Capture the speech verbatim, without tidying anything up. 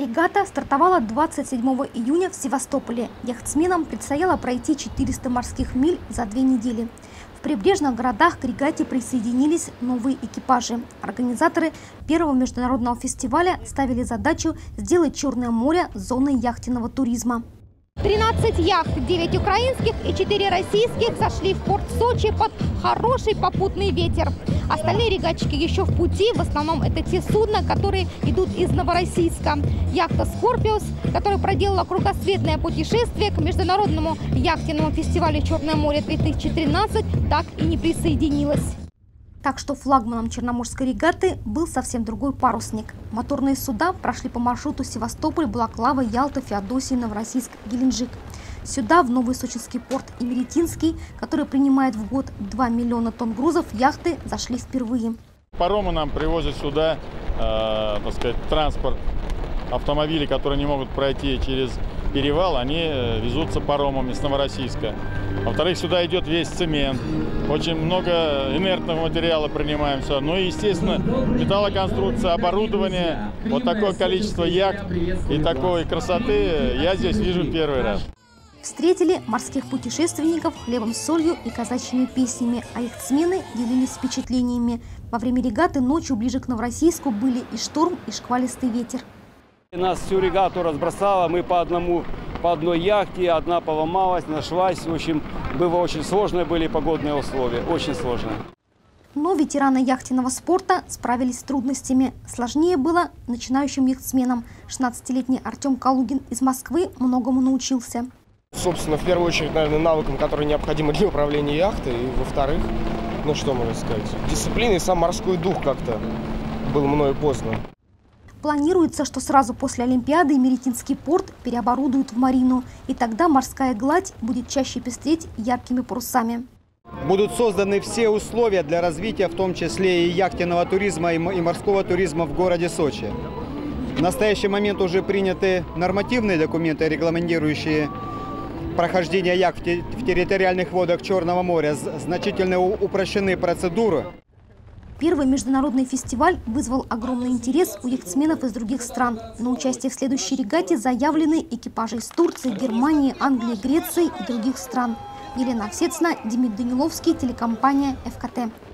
Регата стартовала двадцать седьмого июня в Севастополе. Яхтсменам предстояло пройти четыреста морских миль за две недели. В прибрежных городах к регате присоединились новые экипажи. Организаторы первого международного фестиваля ставили задачу сделать Черное море зоной яхтенного туризма. тринадцать яхт, девять украинских и четыре российских сошли в порт Сочи под хороший попутный ветер. Остальные регатчики еще в пути, в основном это те судна, которые идут из Новороссийска. Яхта «Скорпиус», которая проделала кругосветное путешествие к международному яхтенному фестивалю «Черное море-две тысячи тринадцать», так и не присоединилась. Так что флагманом Черноморской регаты был совсем другой парусник. Моторные суда прошли по маршруту Севастополь, Балаклава, Ялта, Феодосия, Новороссийск, Геленджик. Сюда, в новый сочинский порт Имеретинский, который принимает в год два миллиона тонн грузов, яхты зашли впервые. Паромы нам привозят сюда, э, так сказать, транспорт. Автомобили, которые не могут пройти через перевал, они везутся паромами с Новороссийска. Во-вторых, сюда идет весь цемент. Очень много инертного материала принимаем сюда. Ну и, естественно, металлоконструкция, оборудование. Вот такое количество яхт и такой красоты я здесь вижу первый раз. Встретили морских путешественников хлебом с солью и казачьими песнями, а яхтсмены делились впечатлениями. Во время регаты ночью ближе к Новороссийску были и шторм, и шквалистый ветер. Нас всю регату разбросало, мы по одному, по одной яхте, одна поломалась, нашлась. В общем, было очень сложные были погодные условия, очень сложные. Но ветераны яхтенного спорта справились с трудностями. Сложнее было начинающим яхтсменам. шестнадцатилетний Артем Калугин из Москвы многому научился. Собственно, в первую очередь, наверное, навыкам, которые необходимы для управления яхтой. И, во-вторых, ну что можно сказать, дисциплина и сам морской дух как-то был мною познан. Планируется, что сразу после Олимпиады Имеретинский порт переоборудуют в марину. И тогда морская гладь будет чаще пестреть яркими парусами. Будут созданы все условия для развития, в том числе и яхтенного туризма, и морского туризма в городе Сочи. В настоящий момент уже приняты нормативные документы, регламентирующие прохождение яхт в территориальных водах Черного моря. Значительно упрощены процедуры. Первый международный фестиваль вызвал огромный интерес у яхтсменов из других стран. На участие в следующей регате заявлены экипажи из Турции, Германии, Англии, Греции и других стран. Елена Овсецна, Демид Даниловский, телекомпания эф ка тэ.